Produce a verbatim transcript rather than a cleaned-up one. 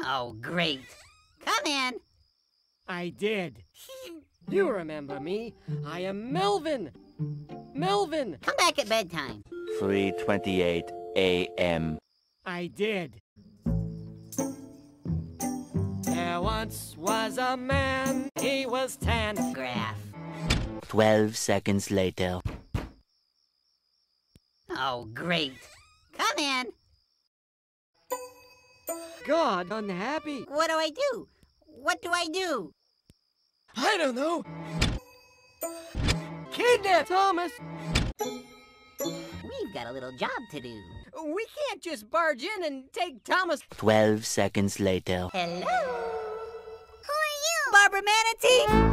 Oh, great. Come in. I did. You remember me. I am Melvin. Melvin. Come back at bedtime. three twenty-eight a m I did. There once was a man, he was tan. Graph. twelve seconds later. Oh, great. Come in. God, unhappy. What do I do? What do I do? I don't know. Kidnap Thomas. We've got a little job to do. We can't just barge in and take Thomas. twelve seconds later. Hello? Who are you? Barbara Manatee?